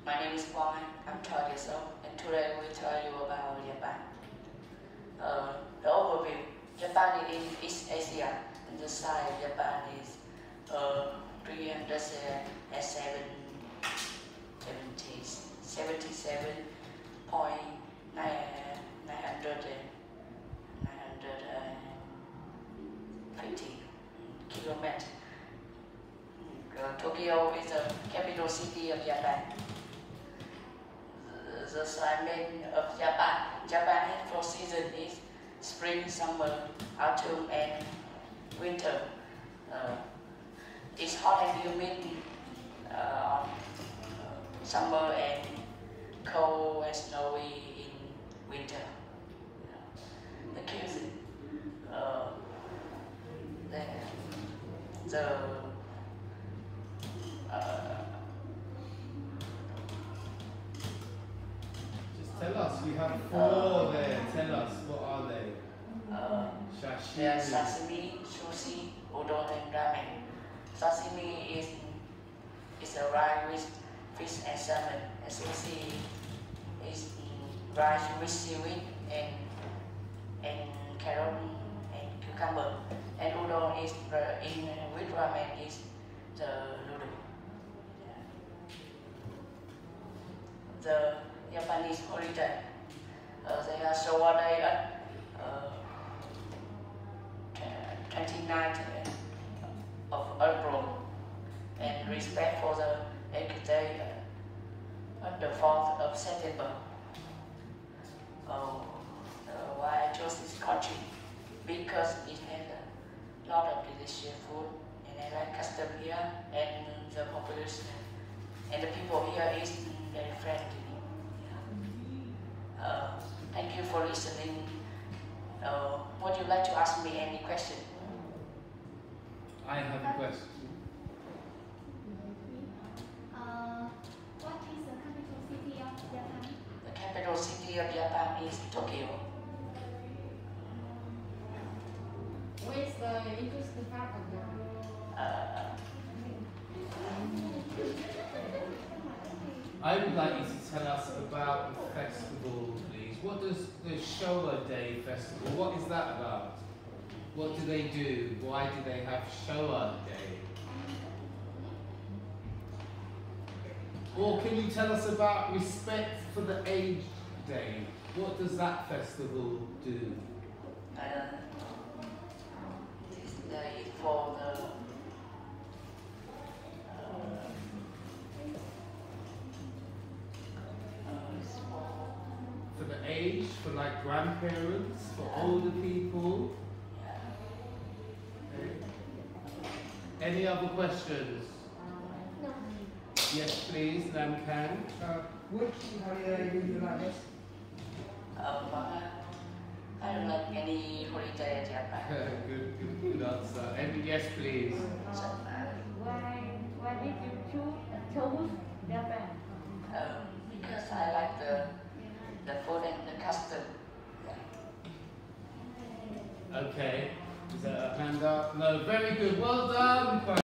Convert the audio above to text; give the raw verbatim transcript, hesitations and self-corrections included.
My name is Kwame. I'm twelve years old, and today we will tell you about Japan. Uh, the overview: Japan is in East Asia, and the size of Japan is uh, three hundred seventy-seven point nine fifty kilometers. Uh, Tokyo is the capital city of Japan. The, the climate of Japan. Japan has four seasons: spring, summer, autumn, and winter. Uh, it's hot and humid uh, on uh, summer and cold and snowy in winter. Uh, the cuisine. Uh, the, the uh, Just tell us, you have four there. Tell us, what are they? Uh, They are sashimi, sushi, udon, and ramen. Sashimi is is a rice with fish and salmon, and sushi is mm, rice with seaweed and and carrot and cucumber. And udon is uh, in with ramen is the noodle. The Japanese holiday. Uh, they are Showa Day at uh, twenty-ninth of April, and respect for the Earth Day uh, on the fourth of September. Oh, uh, why I chose this country? Because it has a lot of delicious food, and I like custom here, and the population and the people here is very friendly. Uh, thank you for listening. Uh, would you like to ask me any question? I have a question. Uh, what is the capital city of Japan? The capital city of Japan is Tokyo. Where is the interesting part of Japan? Uh, I would like you to tell us about the festival, please. What does the Showa Day festival, what is that about? What do they do? Why do they have Showa Day? Or can you tell us about Respect for the Aged Day? What does that festival do? uh, this day is for the uh, uh, it's for, For the aged, for like grandparents, for older people? yeah. Okay. Any other questions? No. Yes, please, Lamkan. Uh, which holiday do you like best? Um, uh, I don't like any holiday in Japan. good, good, good answer. And yes, please. So, uh, Why, why did you choose, choose Japan? um, because I like the the food and the custom. Okay. Is that a hand up? No, very good. Well done.